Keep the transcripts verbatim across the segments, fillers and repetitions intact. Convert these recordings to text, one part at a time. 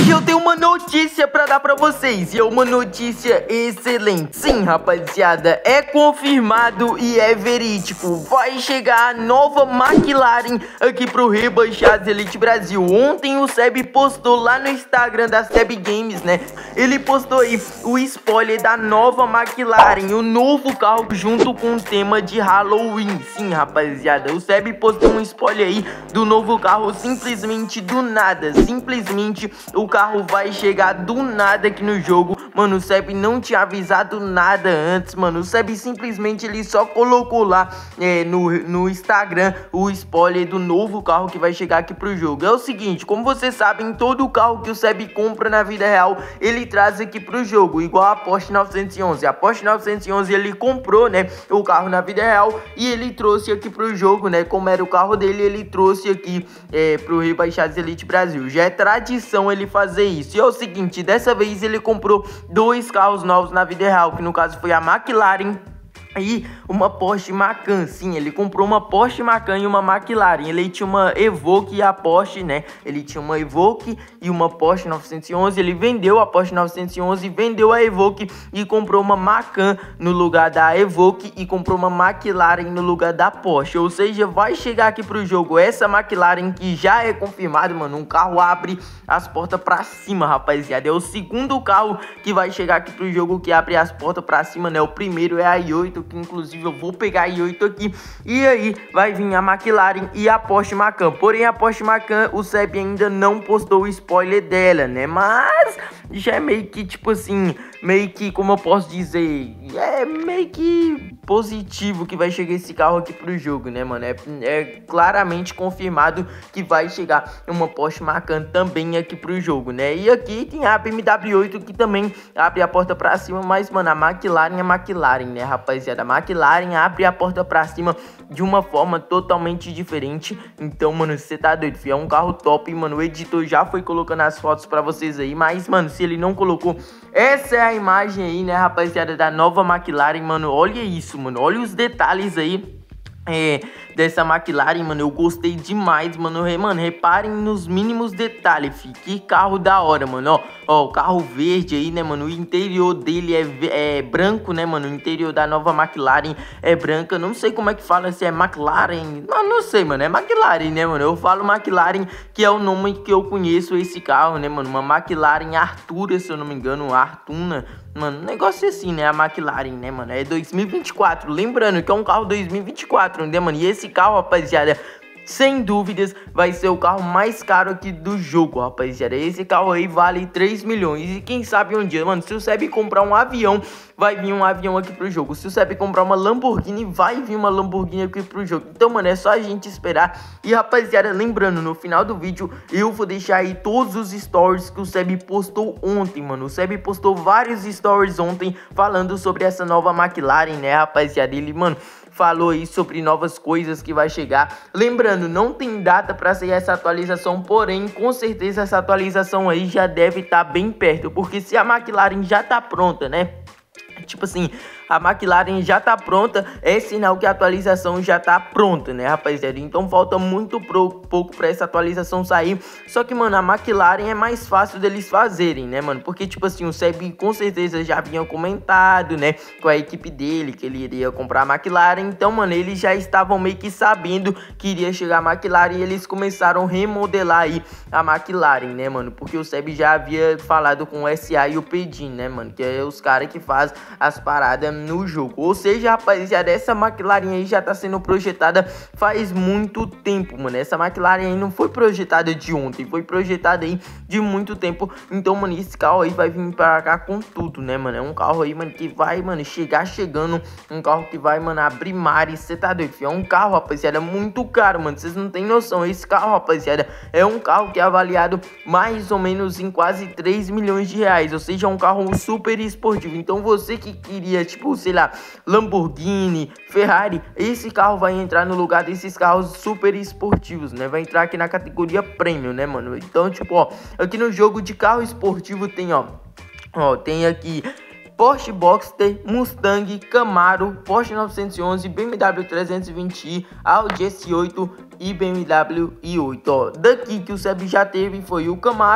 hoje eu tenho uma notícia pra dar pra vocês. E é uma notícia excelente. Sim, rapaziada, é confirmado e é verídico. Vai chegar a nova McLaren aqui pro Rebaixados Elite Brasil. Ontem o Seb postou lá no Instagram da Seb Games, né? Ele postou aí o spoiler da nova McLaren, o novo carro junto com o tema de Halloween. Sim, rapaziada, o Seb postou um spoiler aí do novo carro simplesmente do nada. Simplesmente o carro vai chegar do nada aqui no jogo. Mano, o Seb não tinha avisado nada antes, mano. O Seb simplesmente ele só colocou lá é, no, no Instagram o spoiler do novo carro que vai chegar aqui pro jogo. É o seguinte, como vocês sabem, todo carro que o Seb compra na vida real, ele traz aqui pro jogo, igual a Porsche novecentos e onze. A Porsche novecentos e onze ele comprou, né, o carro na vida real e ele trouxe aqui pro jogo, né, como era o carro dele, ele trouxe aqui é, pro Rebaixados Elite Brasil. Já é tradição ele fazer isso. E é o seguinte, dessa vez ele comprou dois carros novos na vida real, que no caso foi a McLaren e uma Porsche Macan. Sim, ele comprou uma Porsche Macan e uma McLaren. Ele tinha uma Evoque e a Porsche, né? Ele tinha uma Evoque e uma Porsche novecentos e onze. Ele vendeu a Porsche novecentos e onze, vendeu a Evoque e comprou uma Macan no lugar da Evoque e comprou uma McLaren no lugar da Porsche. Ou seja, vai chegar aqui pro jogo essa McLaren que já é confirmado, mano. Um carro abre as portas pra cima, rapaziada. É o segundo carro que vai chegar aqui pro jogo que abre as portas pra cima, né? O primeiro é a i oito, que inclusive eu vou pegar a i oito aqui, e aí vai vir a McLaren e a Porsche Macan. Porém a Porsche Macan, o Seb ainda não postou o spoiler dela, né, mas já é meio que tipo assim, meio que, como eu posso dizer, é meio que positivo que vai chegar esse carro aqui pro jogo, né, mano. É, é claramente confirmado que vai chegar uma Porsche Macan também aqui pro jogo, né. E aqui tem a B M W oito que também abre a porta pra cima, mas, mano, a McLaren é McLaren, né, rapaziada. A McLaren abre a porta pra cima de uma forma totalmente diferente. Então, mano, você tá doido, filho? É um carro top, mano. O editor já foi colocando as fotos pra vocês aí, mas, mano, se ele não colocou, essa é a imagem aí, né, rapaziada, da nova McLaren, mano. Olha isso, mano. Olha os detalhes aí É, dessa McLaren, mano. Eu gostei demais, mano. Re, mano, reparem nos mínimos detalhes, fi. Que carro da hora, mano. Ó, ó, o carro verde aí, né, mano. O interior dele é, é branco, né, mano. O interior da nova McLaren é branca. Não sei como é que fala, se é McLaren. Não, não sei, mano. É McLaren, né, mano. Eu falo McLaren, que é o nome que eu conheço esse carro, né, mano. Uma McLaren Artura, se eu não me engano. Artuna. Mano, um negócio assim, né? A McLaren, né, mano? É dois mil e vinte e quatro. Lembrando que é um carro dois mil e vinte e quatro, né, mano? E esse carro, rapaziada, sem dúvidas, vai ser o carro mais caro aqui do jogo, rapaziada. Esse carro aí vale três milhões. E quem sabe um dia, mano, se o Seb comprar um avião, vai vir um avião aqui pro jogo. Se o Seb comprar uma Lamborghini, vai vir uma Lamborghini aqui pro jogo. Então, mano, é só a gente esperar. E, rapaziada, lembrando, no final do vídeo, eu vou deixar aí todos os stories que o Seb postou ontem, mano. O Seb postou vários stories ontem falando sobre essa nova McLaren, né, rapaziada. Ele, mano, falou aí sobre novas coisas que vai chegar. Lembrando, não tem data para sair essa atualização, porém, com certeza essa atualização aí já deve estar tá bem perto, porque se a McLaren já tá pronta, né? Tipo assim, a McLaren já tá pronta, é sinal que a atualização já tá pronta, né, rapaziada? Então falta muito pro, pouco pra essa atualização sair. Só que, mano, a McLaren é mais fácil deles fazerem, né, mano? Porque, tipo assim, o Seb com certeza já havia comentado, né, com a equipe dele que ele iria comprar a McLaren. Então, mano, eles já estavam meio que sabendo que iria chegar a McLaren e eles começaram a remodelar aí a McLaren, né, mano? Porque o Seb já havia falado com o S A e o Pedin, né, mano? Que é os caras que fazem as paradas no jogo. Ou seja, rapaziada, essa McLaren aí já tá sendo projetada faz muito tempo, mano. Essa McLaren aí não foi projetada de ontem, foi projetada aí de muito tempo. Então, mano, esse carro aí vai vir pra cá com tudo, né, mano? É um carro aí, mano, que vai, mano, chegar chegando. Um carro que vai, mano, abrir mares. Você tá doido, filho? É um carro, rapaziada, muito caro, mano. Vocês não tem noção. Esse carro, rapaziada, é um carro que é avaliado mais ou menos em quase três milhões de reais. Ou seja, é um carro super esportivo. Então, você que queria, tipo, sei lá, Lamborghini, Ferrari, esse carro vai entrar no lugar desses carros super esportivos, né? Vai entrar aqui na categoria Premium, né, mano? Então, tipo, ó, aqui no jogo de carro esportivo tem, ó, ó, tem aqui Porsche Boxster, Mustang, Camaro, Porsche novecentos e onze, B M W trezentos e vinte i, Audi S oito e B M W i oito. Ó, daqui que o Seb já teve foi o Camaro,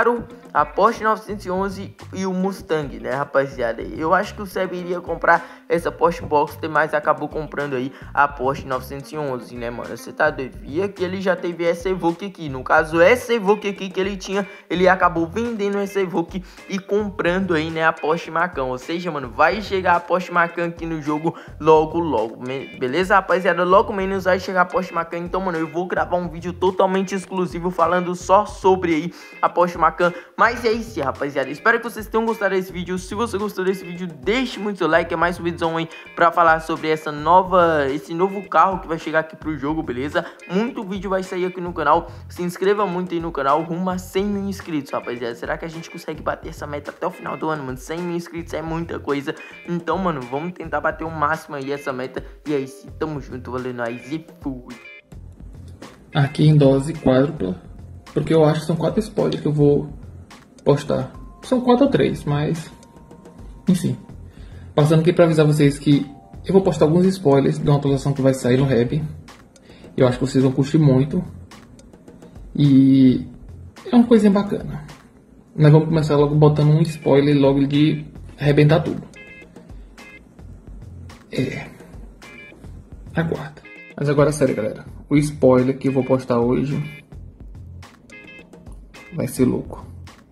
a Porsche novecentos e onze e o Mustang, né, rapaziada? Eu acho que o Seb iria comprar essa Porsche Boxster, mas acabou comprando aí a Porsche novecentos e onze, né, mano? Você tá doido? E aqui ele já teve essa Evoque aqui. No caso, essa Evoque aqui que ele tinha, ele acabou vendendo essa Evoque e comprando aí, né, a Porsche Macan. Ou seja, mano, vai chegar a Porsche Macan aqui no jogo logo, logo. Beleza, rapaziada? Logo menos vai chegar a Porsche Macan. Então, mano, eu vou gravar um vídeo totalmente exclusivo falando só sobre aí a Porsche Macan. Mas é isso, rapaziada. Espero que vocês tenham gostado desse vídeo. Se você gostou desse vídeo, deixe muito seu like. É mais um vídeo aí pra falar sobre essa nova, esse novo carro que vai chegar aqui pro jogo, beleza? Muito vídeo vai sair aqui no canal. Se inscreva muito aí no canal, rumo a cem mil inscritos, rapaziada. Será que a gente consegue bater essa meta até o final do ano, mano? cem mil inscritos é muita coisa. Então, mano, vamos tentar bater o máximo aí essa meta. E é isso, tamo junto, valeu, nós e fui. Aqui em dose quádrupla, porque eu acho que são quatro spoilers que eu vou postar. São quatro ou três, mas enfim. Passando aqui para avisar vocês que eu vou postar alguns spoilers de uma atualização que vai sair no Rap. Eu acho que vocês vão curtir muito. E é uma coisinha bacana. Nós vamos começar logo botando um spoiler logo de arrebentar tudo. É. Aguarda. Mas agora sério, galera. O spoiler que eu vou postar hoje vai ser louco.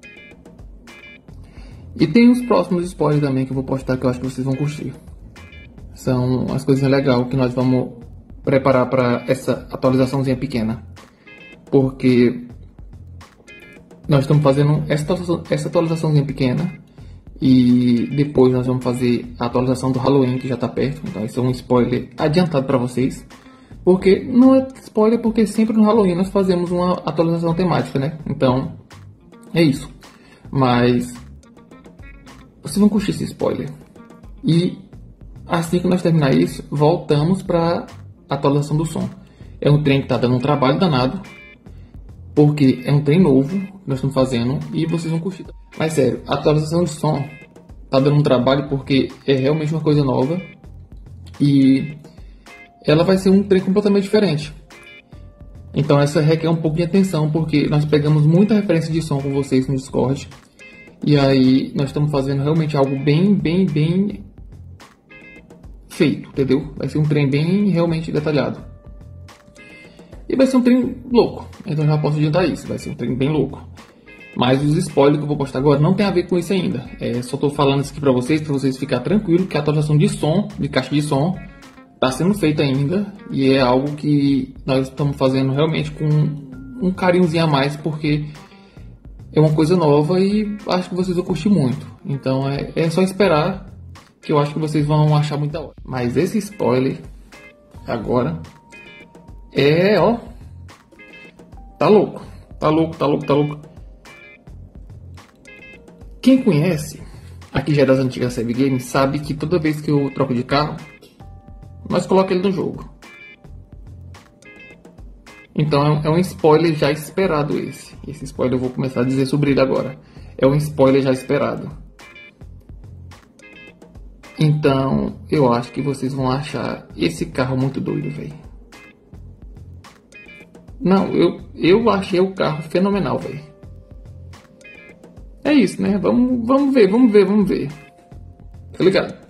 E tem os próximos spoilers também que eu vou postar que eu acho que vocês vão curtir. São as coisinhas legais que nós vamos preparar para essa atualizaçãozinha pequena. Porque nós estamos fazendo essa, essa atualizaçãozinha pequena. E depois nós vamos fazer a atualização do Halloween, que já está perto. Então esse é um spoiler adiantado para vocês. Porque não é spoiler, porque sempre no Halloween nós fazemos uma atualização temática, né? Então é isso. Mas vocês vão curtir esse spoiler. E assim que nós terminar isso, voltamos para a atualização do som. É um trem que está dando um trabalho danado. Porque é um trem novo que nós estamos fazendo e vocês vão curtir. Mas sério, a atualização de som está dando um trabalho porque é realmente uma coisa nova. E ela vai ser um trem completamente diferente. Então essa requer um pouco de atenção porque nós pegamos muita referência de som com vocês no Discord. E aí nós estamos fazendo realmente algo bem, bem, bem feito, entendeu? Vai ser um trem bem realmente detalhado. E vai ser um trem louco, então já posso adiantar isso, vai ser um trem bem louco. Mas os spoilers que eu vou postar agora não tem a ver com isso ainda. É, só tô falando isso aqui pra vocês, pra vocês ficarem tranquilos que a atualização de som, de caixa de som, tá sendo feita ainda. E é algo que nós estamos fazendo realmente com um carinhozinho a mais, porque é uma coisa nova e acho que vocês vão curtir muito. Então é, é só esperar, que eu acho que vocês vão achar muito da hora. Mas esse spoiler agora é, ó, tá louco, tá louco, tá louco, tá louco. Quem conhece, aqui já é das antigas Seb Games, sabe que toda vez que eu troco de carro, nós colocamos ele no jogo. Então é um spoiler já esperado esse. Esse spoiler eu vou começar a dizer sobre ele agora. É um spoiler já esperado. Então eu acho que vocês vão achar esse carro muito doido, velho. Não, eu, eu achei o carro fenomenal, velho. É isso, né? Vamos, vamos ver, vamos ver, vamos ver. Tá ligado?